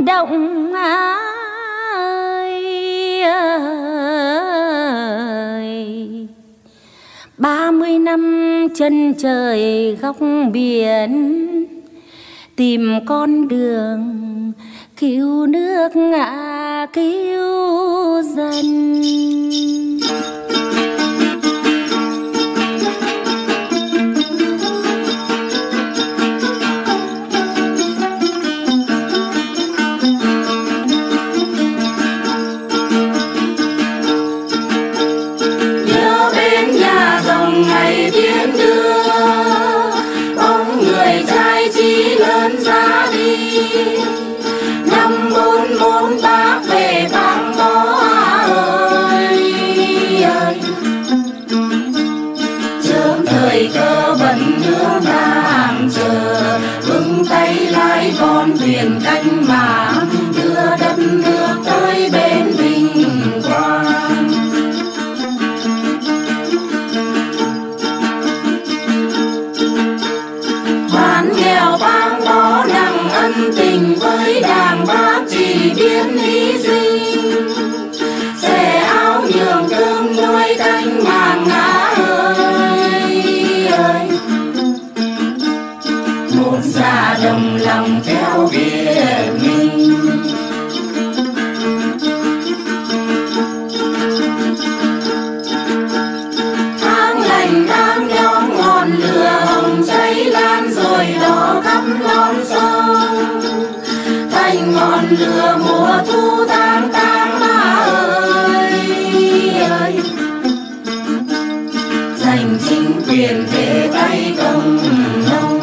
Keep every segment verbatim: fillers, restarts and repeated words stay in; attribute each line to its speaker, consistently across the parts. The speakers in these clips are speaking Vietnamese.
Speaker 1: động ai ơi. Ba mươi năm chân trời góc biển, tìm con đường cứu nước ngã cứu dân.
Speaker 2: Nhớ bên nhà dòng ngày tiến đưa, bóng người trai chí lớn ra đi. Năm bốn bốn bác về băng bó ơi ơi. Chớm thời cơ bận nước đang chờ, vững tay lái con thuyền cánh mạng, đưa đất nước tới bên vinh quang. Bán nghèo bang bó nặng ân tình, với đảng bác chỉ biết hy sinh. Xẻ áo nhường cơm nuôi cánh mạng ngã ơi ơi. Một già đồng lòng theo Việt Minh. Tháng lành tháng nhóm ngọn lửa hồng cháy lan rồi đỏ khắp non sông. Thành ngọn lửa mùa thu tháng tám ơi ơi. Giành chính quyền về tay công nông.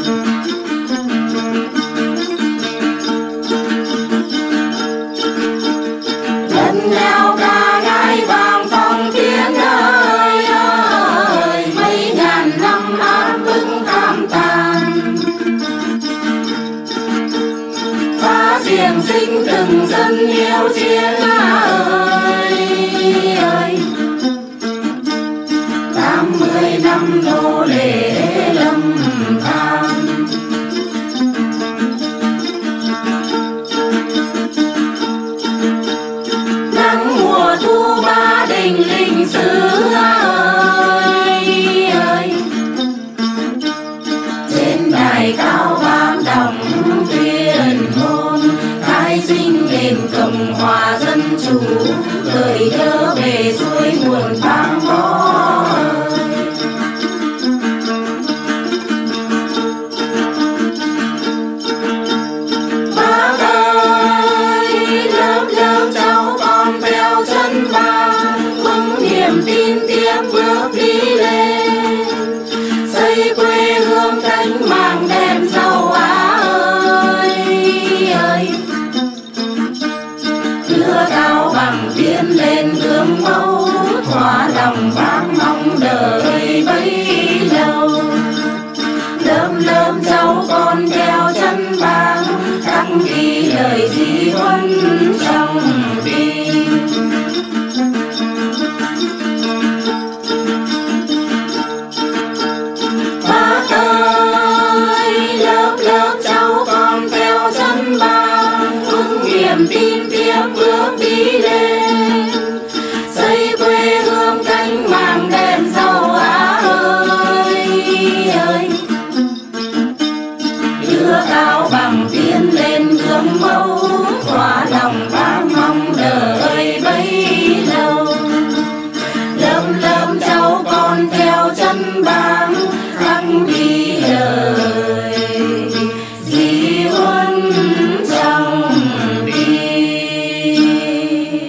Speaker 2: Lần leo ca ngai vàng phòng thiên ơi ơi. Mấy ngàn năm áp bức tham tàn, phá xiềng sinh từng dân yêu chiến ơi ơi. Tám mươi năm nô lệ lâm than, nắng mùa thu Ba Đình lịch sử ơi ơi. Trên đài cao vang đồng tuyên ngôn, khai sinh nền Cộng hòa Dân chủ, gửi nhớ về suối nguồn bang bó. Bác ơi, lớp lớp cháu con theo chân Bác, vững niềm tin tiếp bước đi lên. Xây quê hương cánh mạng đẹp giàu Á ơi ơi. Đưa cao bằng tiến lên gương mẫu, thỏa lòng Bác mong đợi bấy lâu. Lớp lớp cháu con theo chân Bác, khắc ghi lời di huấn trong tim. Bác ơi, lớp lớp cháu con theo chân Bác, vững niềm tin tiếp bước đi lên. Xây quê hương cánh mạng đẹp giàu Á ơi ơi. Đưa cao bằng tiến lên gương mẫu, thỏa lòng Bác mong đợi bấy lâu. Lớp lớp cháu con theo chân Bác, khắc ghi lời di huấn trong tim.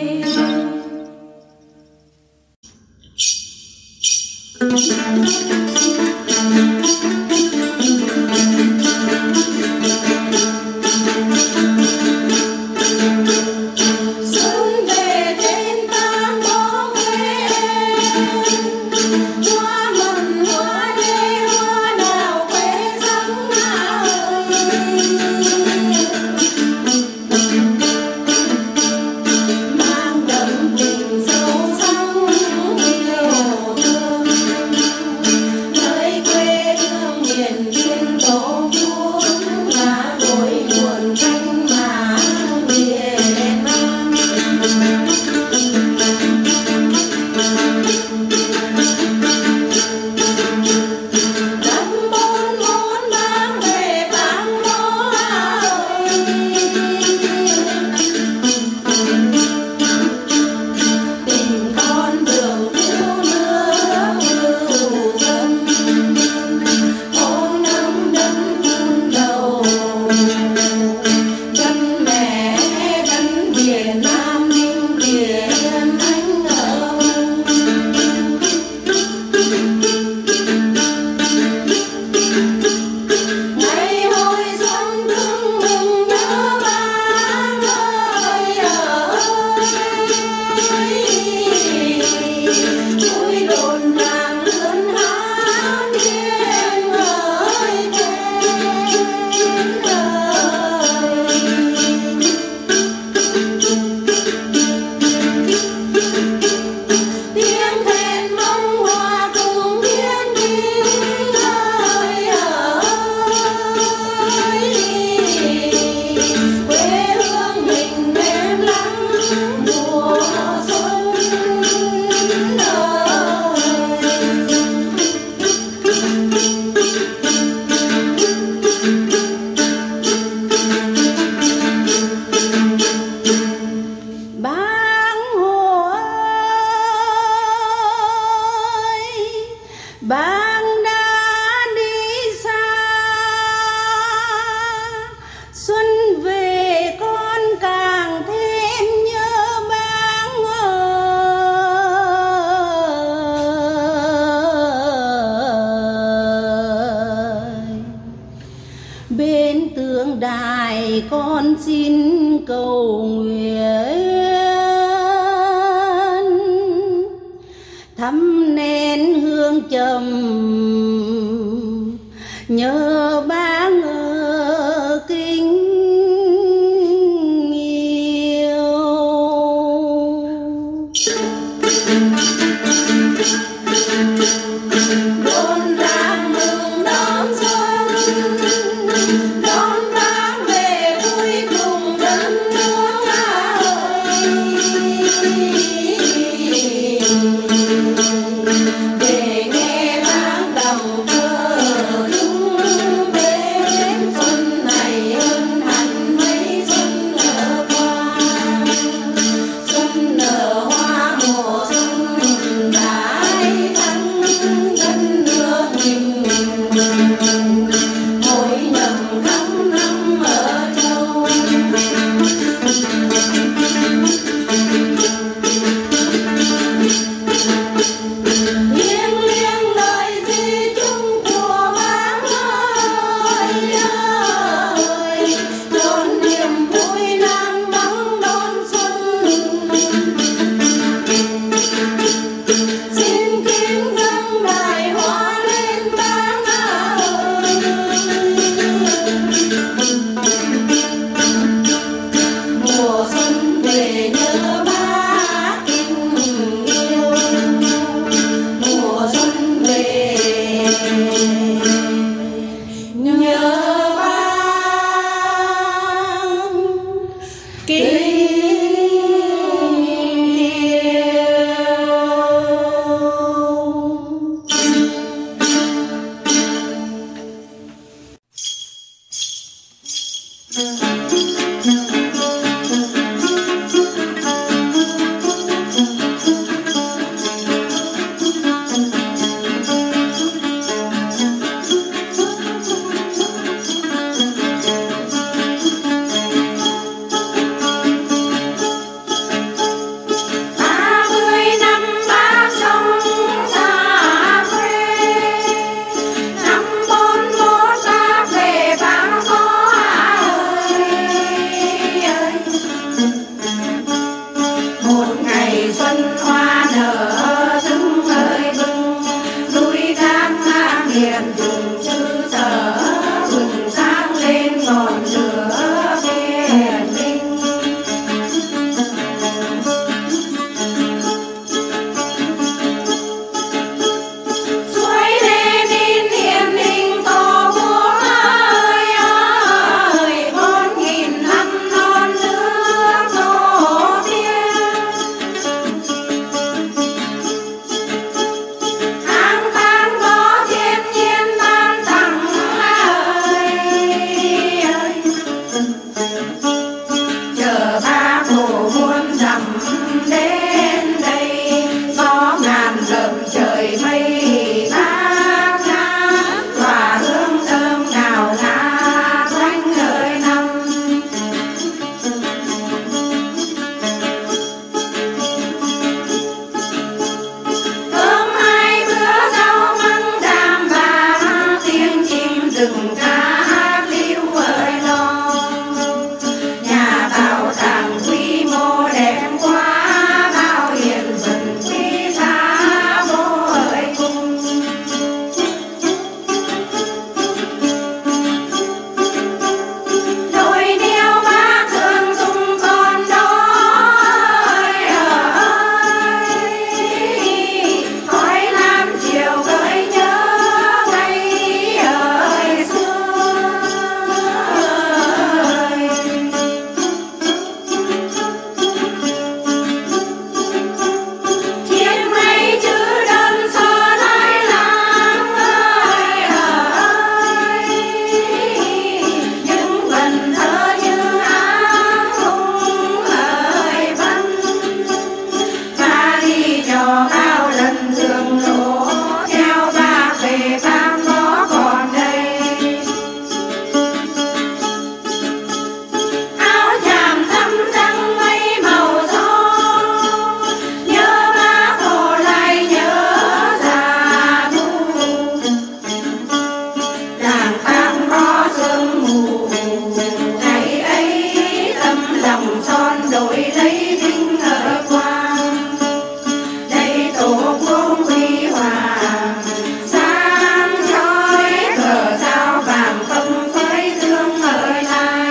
Speaker 2: đồng son đổi lấy vinh ở quang, đây tổ quốc huy hoàng sáng chói cờ sao vàng phấp phới thương ở lai.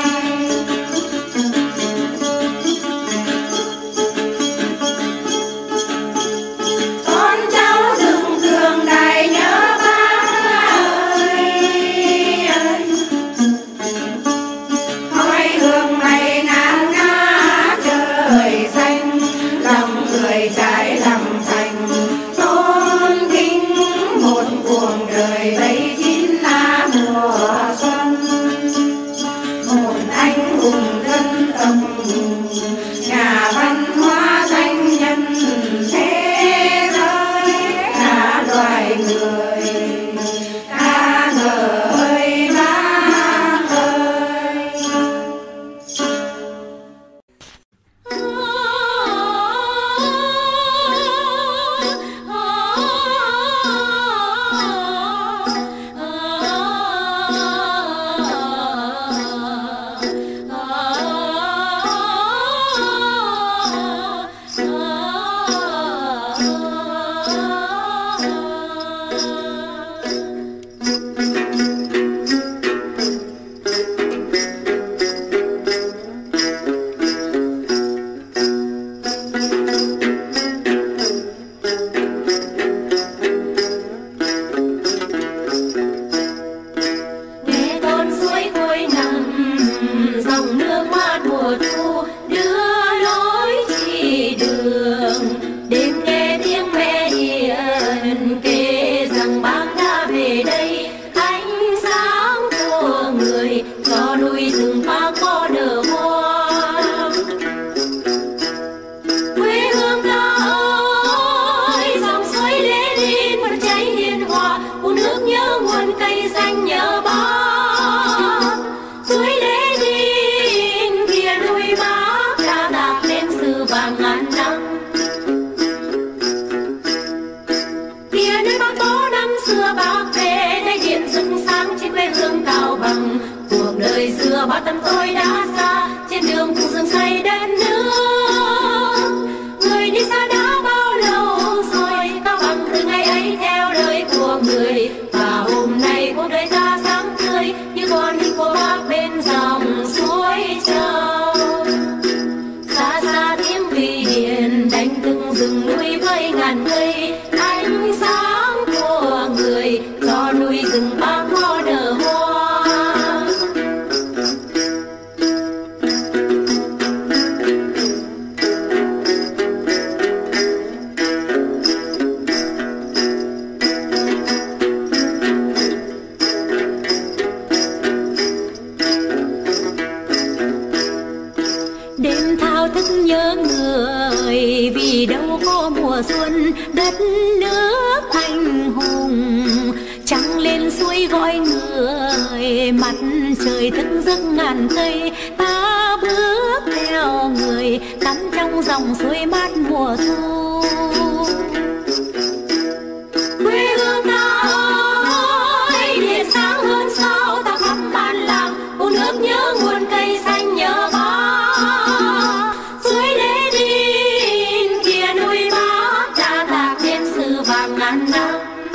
Speaker 2: Con cháu dựng tường đài nhớ bác ơi, khói hương mây ngát ngát trời xanh, lòng người trái lòng thành tôn kính một cuồng đời vây chín lá mùa xuân. Một anh hùng dân tộc nhà văn hóa danh nhân thế giới, cả loài người ca ngợi bác ơi. Nghe con suối trôi nằm dòng nước mát mùa thu đưa lối chỉ đường, đêm nghe tiếng mẹ hiền kể rằng bác đã về đây, ánh sáng của người cho núi rừng bác có nở hoa. Quê hương ta ơi, dòng suối Lenin vẫn chảy hiền hòa, uống nước nhớ nguồn cây xanh nhớ bác. Suối Lenin kia núi bác đã đạp lên sự vàng ngàn năm. Kia nơi bác có năm xưa bác về đây điện rực sáng trên quê hương Cao Bằng. Cuộc đời xưa bao tâm tôi đã xa, trên đường cùng rừng xây đất nước. Người đi xa đã bao lâu rồi, Cao Bằng từ ngày ấy theo lời của người. Và hôm nay cuộc đời ta sáng tươi như con hình của bác bên dòng suối Châu. Xa xa tiếng vì điện đánh từng rừng núi với ngàn cây, ánh sáng của người cho núi rừng bác có nở hoa. Đêm thao thức nhớ người vì đâu có mùa xuân, đất nước anh hùng trăng lên suối gọi người, mặt trời thức giấc ngàn cây. Ta bước theo người tắm trong dòng suối mát mùa thu. Quê hương ta ơi, địa sáng hơn sao ta khắp bản làng, uống nước nhớ nguồn cây xanh nhớ bác. Suối Lenin kia núi bác đã tạc lên sự vàng ngàn năm.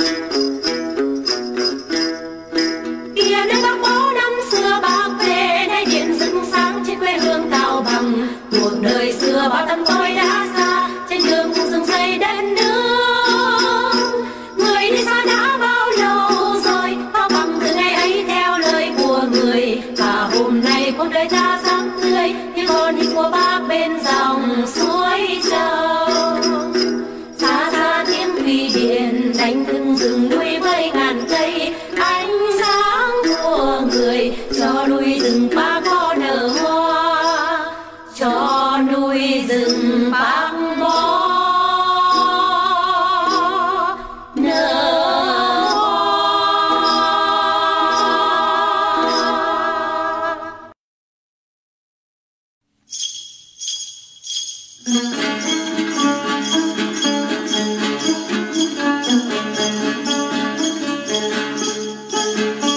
Speaker 2: Kia nơi bác bố năm xưa bác về đây điện rực sáng trên quê hương Cao Bằng. Cuộc đời xưa bao tâm tôi đã xa, trên đường cùng rừng xây đất nước. Người đi xa đã bao lâu rồi, Cao Bằng từ ngày ấy theo lời của người. Và hôm nay cuộc đời ta sáng tươi như con hình của bác bên dòng suối Châu. Xa xa tiếng thủy điện đánh từng rừng núi với ngàn cây, ánh sáng của người cho núi rừng bác có nở hoa, cho núi rừng bác có nở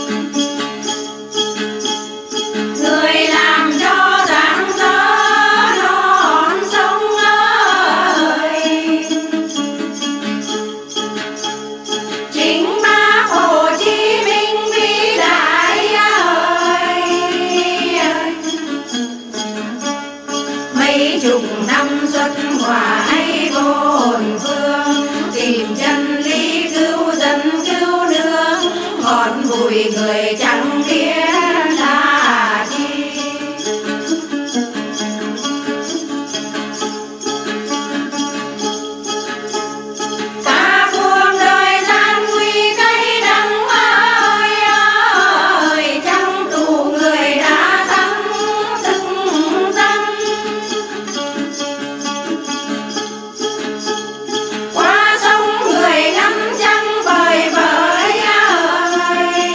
Speaker 2: Người làm cho rạng rỡ mấy chục năm xuất hòa ấy vô hồn phương, tìm chân lý cứu dân cứu nước, ngọn bụi người chẳng biết là chi. Cả cuộc đời gian nguy cay đắng ơi ơi, trong tù người đã thắng thức dân. Qua sông người ngắm trăng vời vợi ơi,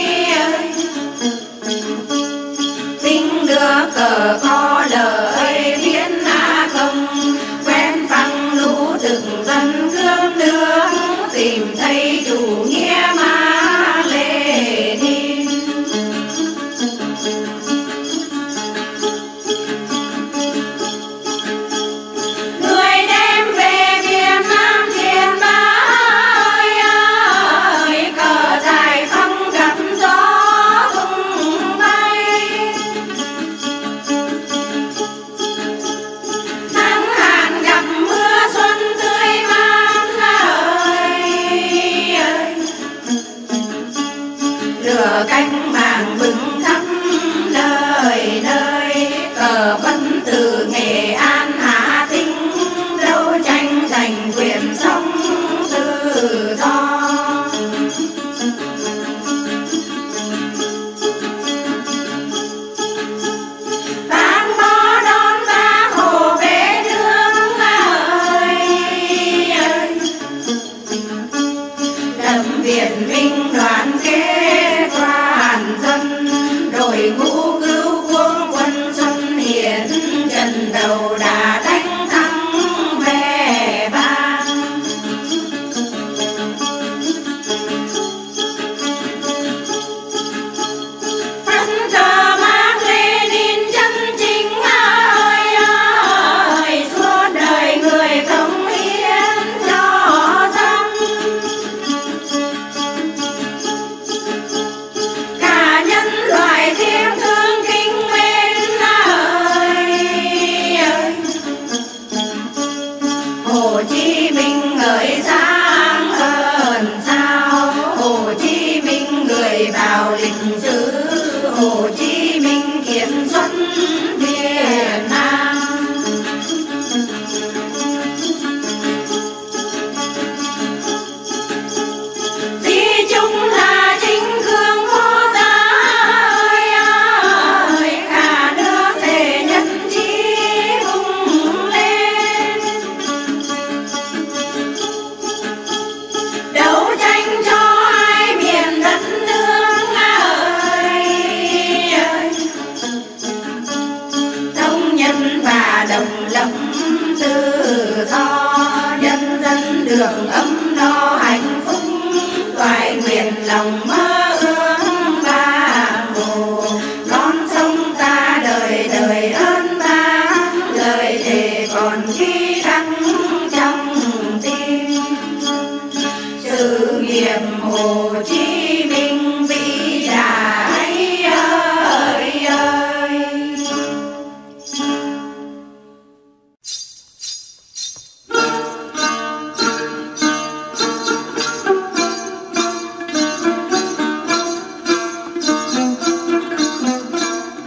Speaker 2: tính đưa cờ có lời thiên hạ không, quen phăng lũ từng dân cướp nước, tìm thấy chủ nghĩa Mác Lênin. Người đem về Việt Nam truyền bá ơi ơi, cờ giải phóng gặp gió tung bay. Nắng hạn gặp mưa xuân tươi mát ơi ơi, lửa cánh màng bừng khắp nơi nơi, cờ vẫn từ Nghệ An Hà Tĩnh, đấu tranh giành quyền sống tự do. Bác bó đón ta khổ về nước ơi ơi, đậm viện minh đoàn kết toàn dân, đội ngũ cứu quốc quân xuân hiển, trận đầu đã đánh thắng vẻ vang. Phất cờ Mác Lênin chân chính ơi ơi, suốt đời người cống hiến cho dân. Cả nhân loại thiêng thương kính mến ơi ơi, Hồ Chí Minh ngợi sáng ơn sao, Hồ Chí Minh người vào lịch sử, Hồ Chí Minh kiểm soát Việt Nam. Di chung là chính cương quốc gia ơi ơi, cả nước thể nhất trí vùng lên, đấu tranh cho hai miền đất nước ơi ơi, thống nhất và đồng lập tự do, nhân dân được ấm no hạnh phúc, toại nguyện lòng mơ ước Bác Hồ. Con sông ta đời đời ơn ta, lời thề còn ghi khắc trong tim. Sự nghiệp Hồ Chí Minh vĩ đại ơi ơi.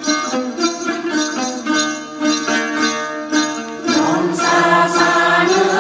Speaker 2: Non xa xa nước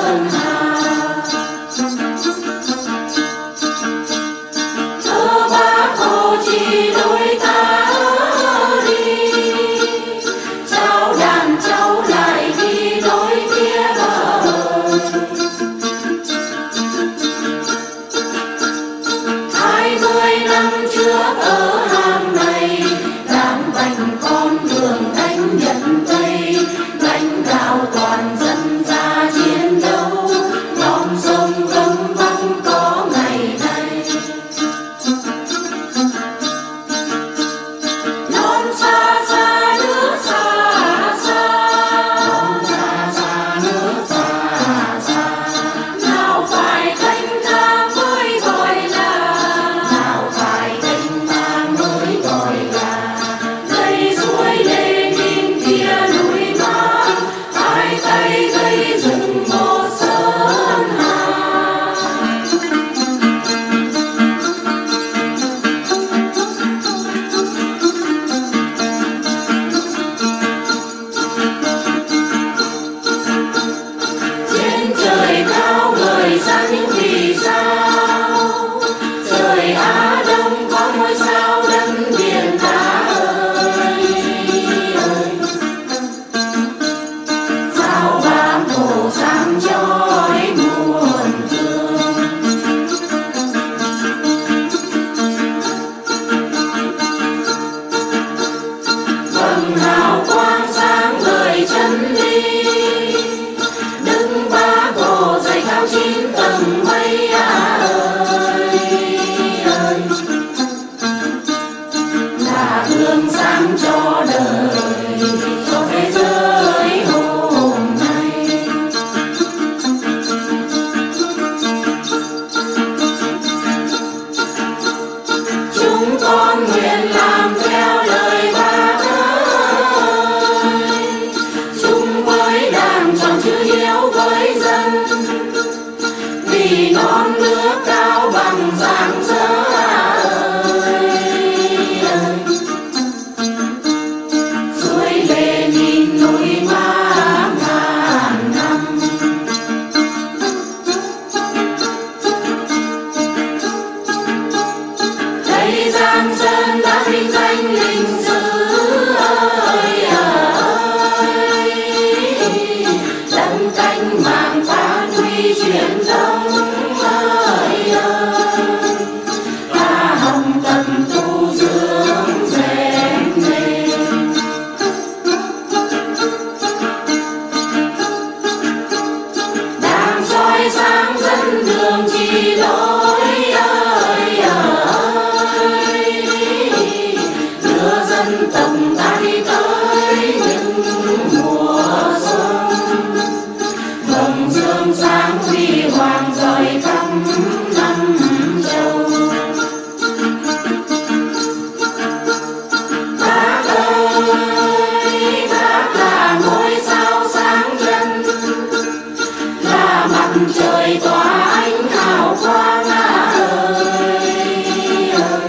Speaker 2: sơn hà. Thơ Bác Hồ chỉ đôi ta đi, cháu đàn cháu lại đi đôi kia bờ. Hai mươi năm trước ở hang này, đám vành con đường đánh nhận Tây, lãnh đạo toàn dân ra chiến đấu, non sông gấm vắng có ngày nay. Non xa xa nước xa xa, non xa xa nước xa xa, nào phải thanh thang mới gọi là, nào phải thanh thang mới gọi là. Cây suối Lenin kia núi Mác, hai tay gây dựng một sơn hà. Trên trời cao gửi ra những vì sao, trời Á Đông có ngôi sao đất biển ta ơi ơi. Sao Bác Hồ sáng chói muôn phương, vầng hào quang sáng ngời chân lý. Đứng Bác Hồ dày cao chín tầng mây à ơi ơi, là gương sáng cho đời, cho thế giới hôm nay. Chúng con nguyện làm theo lời Bác ơi, chung với Đảng tròn chữ hiếu với dân, vì non nước cao bằng giang dở ơi ơi. Suối Lenin núi Mác ngàn năm, đây Giang Sơn đã vinh danh lịch sử ơi ơi. Đấng cách mạng phát huy truyền thống ơi ơi, ta hồng tâm tu dưỡng rèn nên. Đang soi sáng dẫn đường chỉ lối ơi ơi, đưa dân tộc ta đi tới những mùa xuân. Vầng dương sáng huy hoàng rọi khắp năm châu. Bác ơi, Bác là ngôi sao sáng nhân, là mặt trời tỏa ánh hào quang à ơi ơi.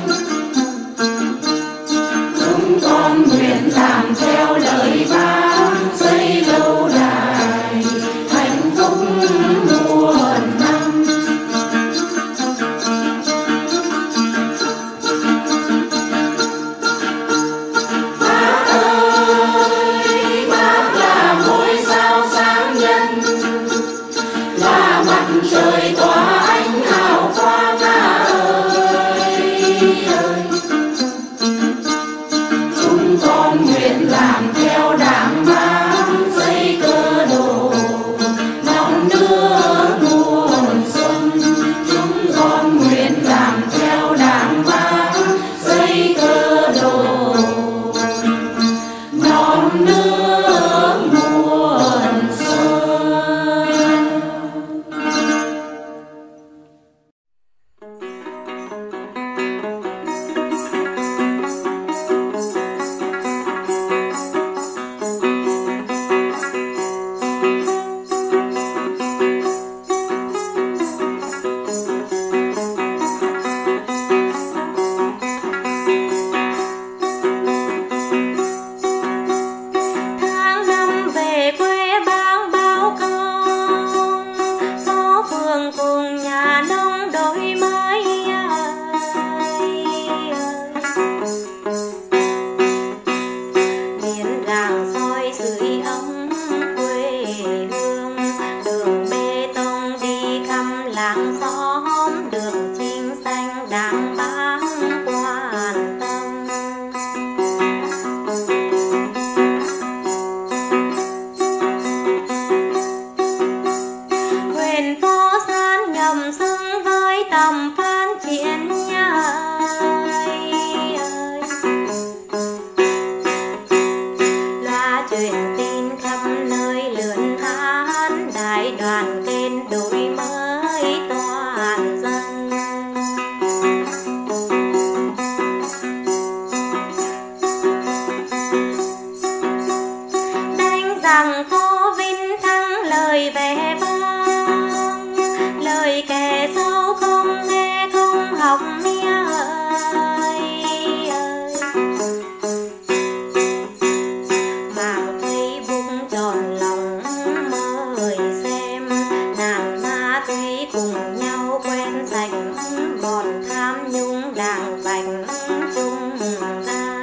Speaker 2: Chúng con nguyện làm theo lời Bác, xây lâu đài hạnh phúc muôn năm. Bác ơi, Bác là ngôi sao sáng nhân, là mặt trời
Speaker 1: lòng phát triển nha. Loa truyền tin khắp nơi lượn hát, đại đoàn kết đổi mới toàn dân. Đánh rằng cô Vinh Thắng lời vẻ vang, lời kẻ xấu không nghe không học mía ơi. Mạng Facebook tròn lòng mời xem, nàng ma túy cùng nhau quen sạch, bọn tham nhũng đảng vạch chung ra.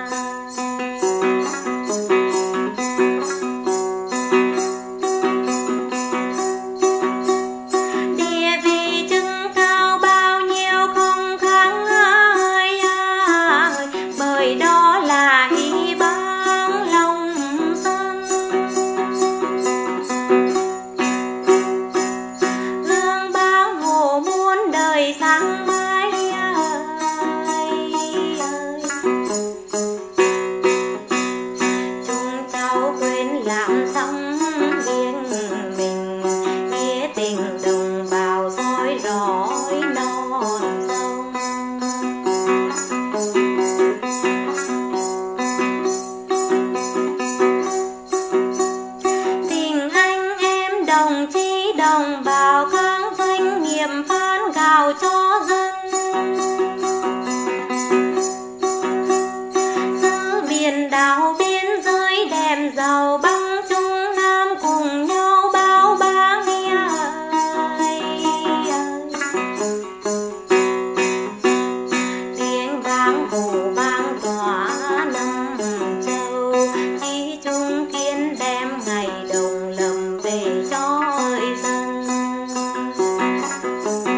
Speaker 1: Địa vị chứng cao bao nhiêu không kháng ai ai, bởi đó là y báng lòng dân. Gương báng hồ muôn đời sáng mãi ơi. Chúng cháu quên làm xong riêng mình, nghĩa tình đồng bào soi rọi non sông. Tình anh em đồng chí đồng bào, các doanh nghiệp phát gạo cho dân. Giữ biển đảo biên giới đẹp giàu, Bắc Trung Nam cùng nhau bao bá nghĩa ơi. Tiếng vang hồ vang tỏa năm châu, chí trung kiên đem ngày đồng lầm về cho dân.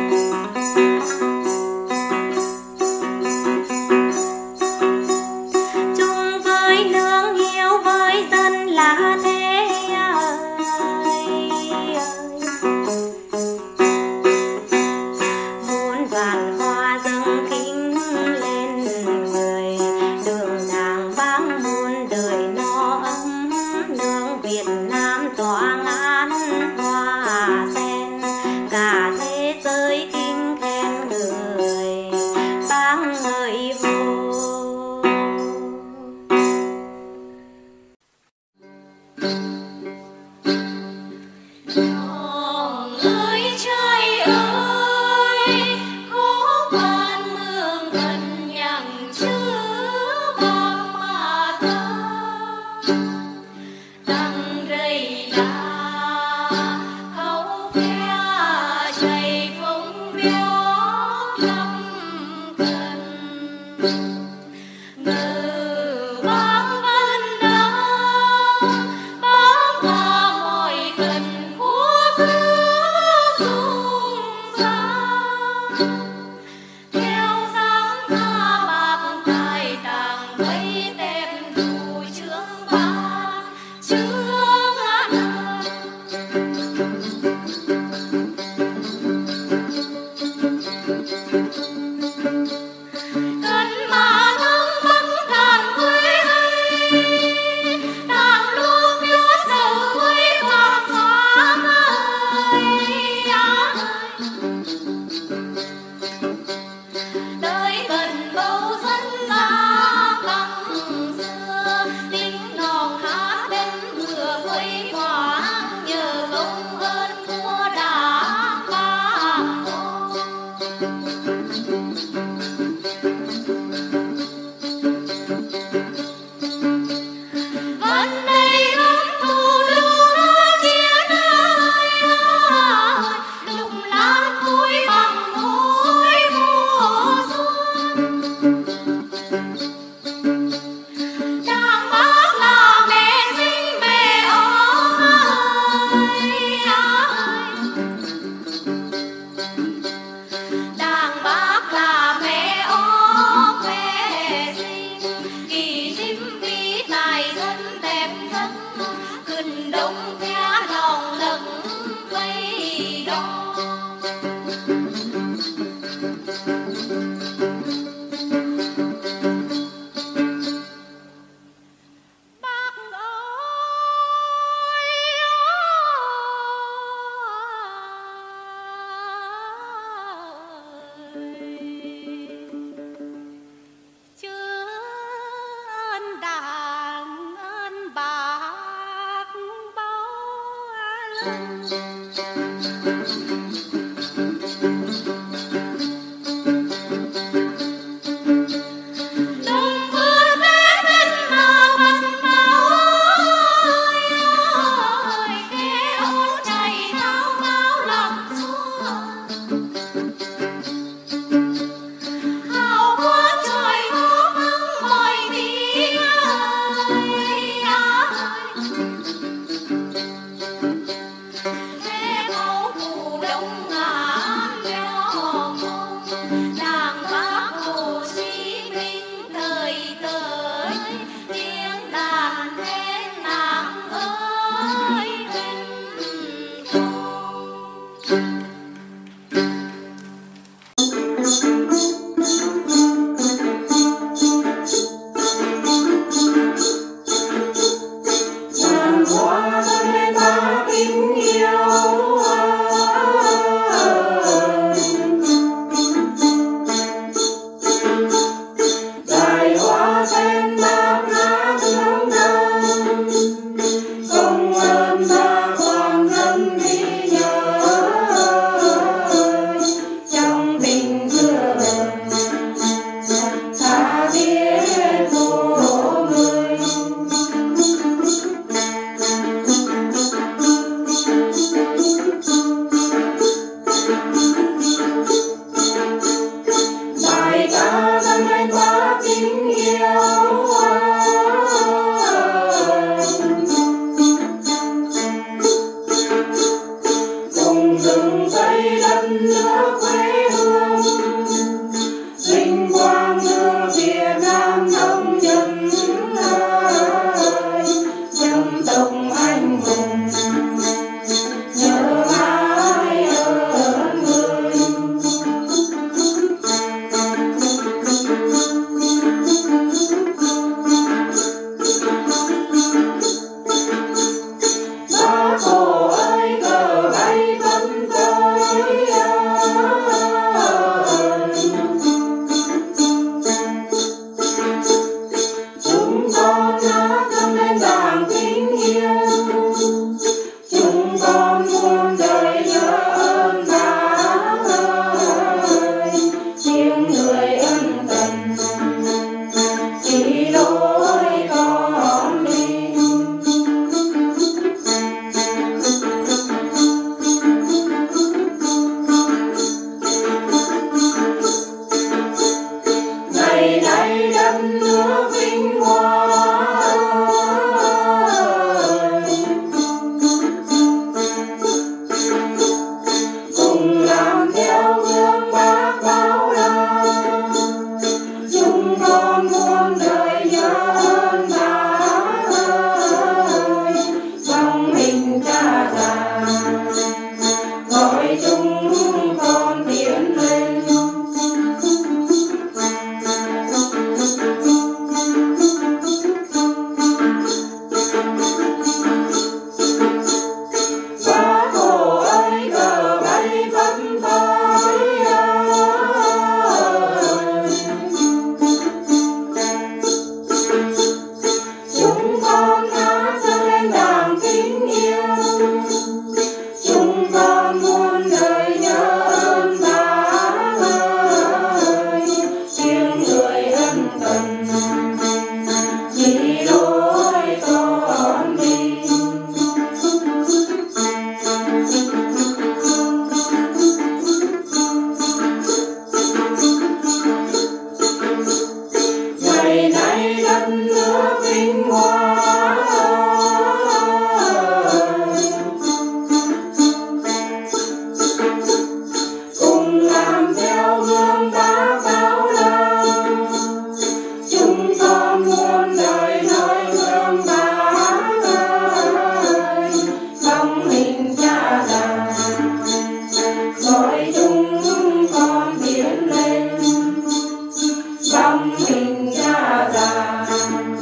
Speaker 2: Hãy subscribe cho kênh Ghiền Mì Gõ để không bỏ lỡ